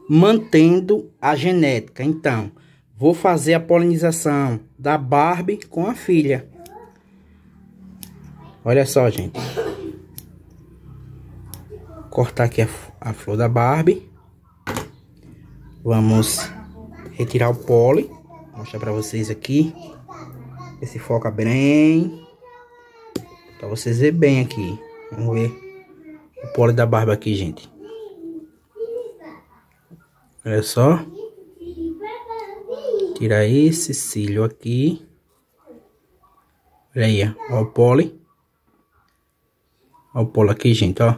mantendo a genética. Então, vou fazer a polinização da Barbie com a filha. Olha só, gente. Cortar aqui a flor da Barbie. Vamos retirar o pólen. Vou mostrar pra vocês aqui. Esse foca bem. Pra vocês verem bem aqui. Vamos ver o pólen da Barbie aqui, gente. Olha só. Tirar esse cílio aqui. Olha aí, ó. Olha o pólen. Olha o pólen aqui, gente, ó.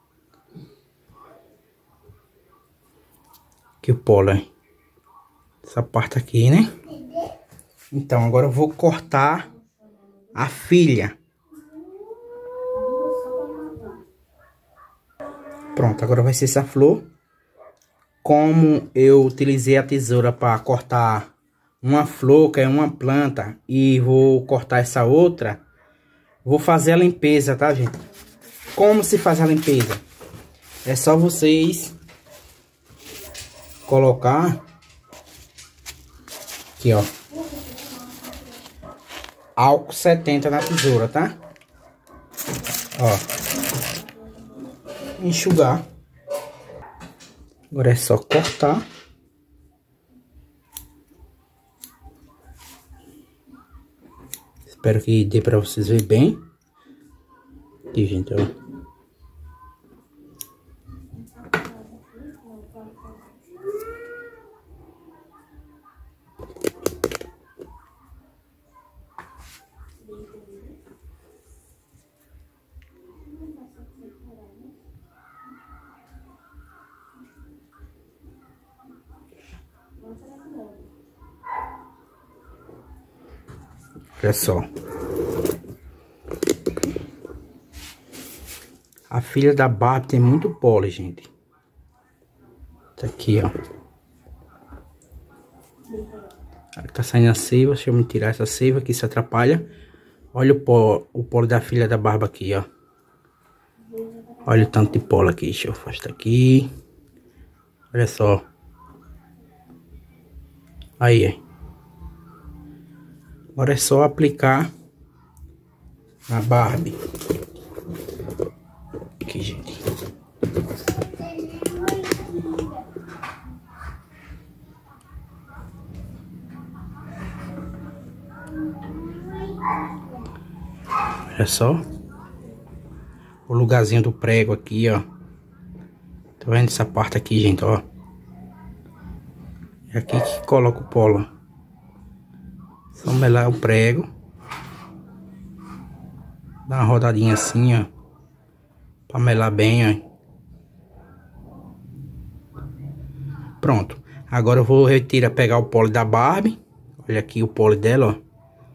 Aqui o pólen. Essa parte aqui, né? Então, agora eu vou cortar a filha. Pronto, agora vai ser essa flor. Como eu utilizei a tesoura para cortar uma flor, que é uma planta, e vou cortar essa outra, vou fazer a limpeza, tá, gente? Como se faz a limpeza? É só vocês colocar aqui, ó, álcool 70 na tesoura, tá? Ó, enxugar. Agora é só cortar. Espero que dê para vocês verem bem. Aqui, gente, ó. Olha só. A filha da Barbie tem muito pólen, gente. Tá aqui, ó. Tá saindo a seiva. Deixa eu me tirar essa seiva que isso atrapalha. Olha o pólen da filha da Barbie aqui, ó. Olha o tanto de pólen aqui. Deixa eu afastar aqui. Olha só. Aí, ó. Agora é só aplicar na Barbie. Aqui, gente. Olha só. O lugarzinho do prego aqui, ó. Tá vendo essa parte aqui, gente, ó? É aqui que coloca o pólen. Só melar o prego. Dá uma rodadinha assim, ó. Pra melar bem, ó. Pronto. Agora eu vou pegar o pólen da Barbie. Olha aqui o pólen dela, ó.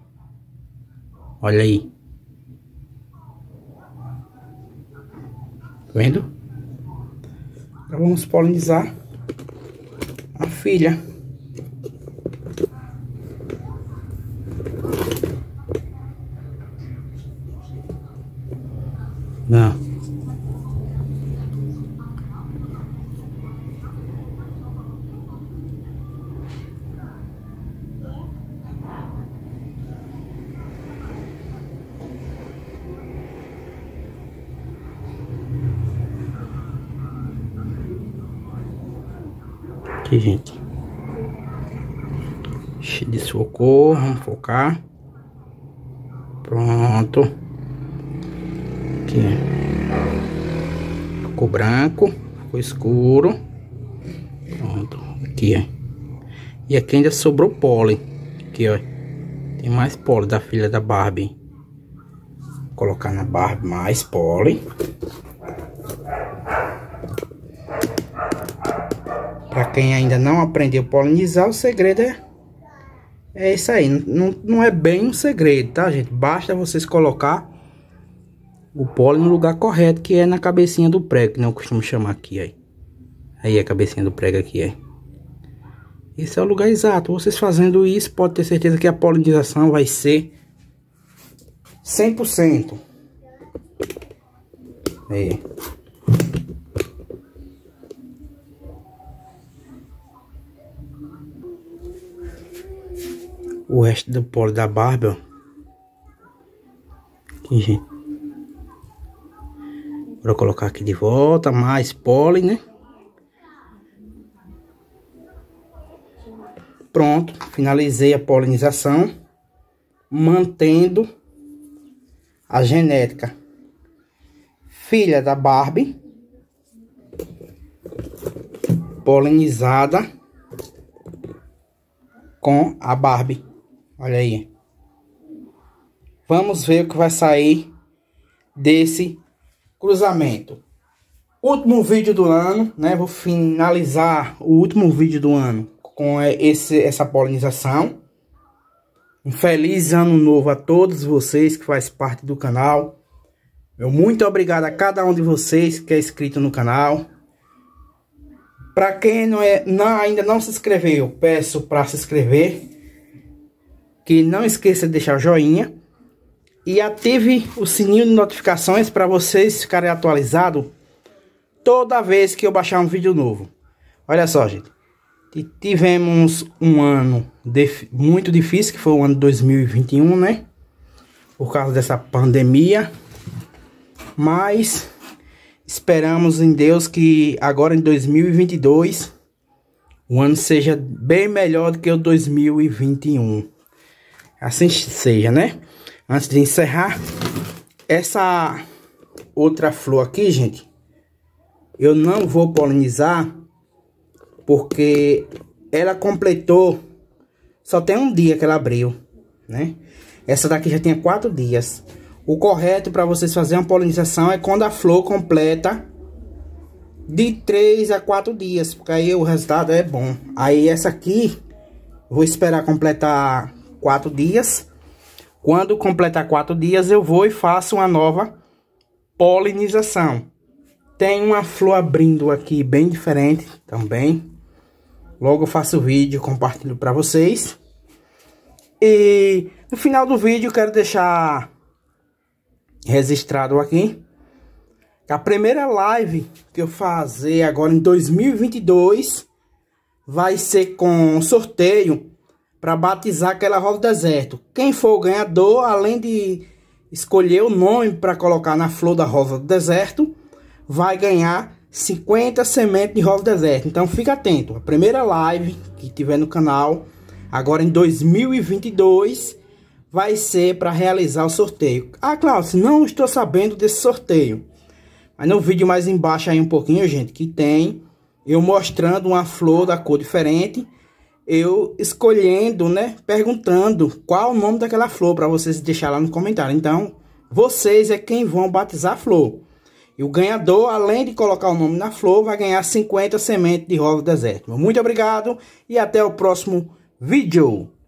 Olha aí. Tá vendo? Agora vamos polinizar a filha. Não. Aqui, gente. Desfocou, vamos focar. Pronto. Aqui. Ficou branco, ficou escuro. Pronto. Aqui, ó. E aqui ainda sobrou pólen. Aqui, ó. Tem mais pólen da filha da Barbie. Vou colocar na Barbie mais pólen. Para quem ainda não aprendeu a polinizar, o segredo é isso aí. Não é bem um segredo, tá, gente? Basta vocês colocar o pólen no lugar correto, que é na cabecinha do prego, que não costumo chamar aqui, aí. Aí a cabecinha do prego aqui, aí. Esse é o lugar exato. Vocês fazendo isso, pode ter certeza que a polinização vai ser 100%. Aí. o resto do pólen da Barbie, ó. Aqui, gente. Vou colocar aqui de volta, mais pólen, né? Pronto, finalizei a polinização, mantendo a genética filha da Barbie, polinizada com a Barbie. Olha aí. Vamos ver o que vai sair desse cruzamento. Último vídeo do ano, né? Vou finalizar o último vídeo do ano com essa polinização. Um feliz ano novo a todos vocês que fazem parte do canal. Meu muito obrigado a cada um de vocês que é inscrito no canal. Para quem ainda não se inscreveu, peço para se inscrever. Que não esqueça de deixar o joinha. E ative o sininho de notificações para vocês ficarem atualizados toda vez que eu baixar um vídeo novo. Olha só, gente. Tivemos um ano muito difícil, que foi o ano de 2021, né? Por causa dessa pandemia. Mas esperamos em Deus que agora em 2022 o ano seja bem melhor do que o 2021. Assim seja, né? Antes de encerrar, essa outra flor aqui, gente, eu não vou polinizar porque ela completou, só tem um dia que ela abriu, né? Essa daqui já tinha 4 dias. O correto para vocês fazerem uma polinização é quando a flor completa de 3 a 4 dias, porque aí o resultado é bom. Aí essa aqui, vou esperar completar 4 dias. Quando completar 4 dias, eu vou e faço uma nova polinização. Tem uma flor abrindo aqui bem diferente também. Logo eu faço o vídeo e compartilho para vocês. E no final do vídeo eu quero deixar registrado aqui que a primeira live que eu fazer agora em 2022 vai ser com sorteio para batizar aquela rosa do deserto. Quem for o ganhador, além de escolher o nome para colocar na flor da rosa do deserto, vai ganhar 50 sementes de rosa do deserto. Então fica atento. A primeira live que tiver no canal agora em 2022 vai ser para realizar o sorteio. Ah, Cláudio, não estou sabendo desse sorteio. Mas no vídeo mais embaixo aí um pouquinho, gente, que tem eu mostrando uma flor da cor diferente, eu escolhendo, né, perguntando qual o nome daquela flor para vocês deixarem lá no comentário. Então, vocês é quem vão batizar a flor. E o ganhador, além de colocar o nome na flor, vai ganhar 50 sementes de rosa do deserto. Muito obrigado e até o próximo vídeo.